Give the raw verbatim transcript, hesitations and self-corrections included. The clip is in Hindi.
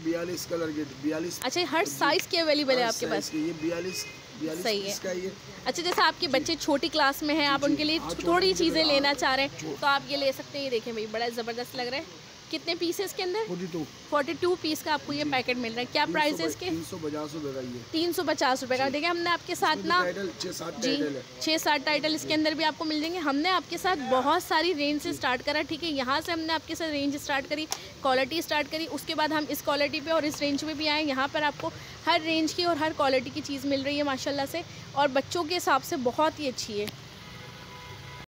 बयालीस कलर के बयालीस। अच्छा, हर साइज के अवेलेबल है आपके पास? ये बयालीस सही है। इसका ये। अच्छा, जैसे आपके बच्चे छोटी क्लास में हैं, आप उनके लिए थोड़ी चीज़ें लेना चाह रहे हैं तो आप ये ले सकते हैं। ये देखें भाई, बड़ा ज़बरदस्त लग रहा है। कितने पीस है इसके अंदर? फोर्टी टू पीस का आपको ये पैकेट मिल रहा है। क्या प्राइस है इसके? तीन सौ पचास रुपये का ये। तीन सौ पचास रुपये का। देखिए, हमने आपके साथ ना जी छः सात टाइटल इसके अंदर भी आपको मिल जाएंगे। हमने आपके साथ बहुत सारी रेंज से स्टार्ट करा, ठीक है। यहाँ से हमने आपके साथ रेंज स्टार्ट करी, क्वालिटी स्टार्ट करी, उसके बाद हम इस क्वालिटी पे और इस रेंज में भी आए। यहाँ पर आपको हर रेंज की और हर क्वालिटी की चीज़ मिल रही है माशाल्लाह से, और बच्चों के हिसाब से बहुत ही अच्छी है।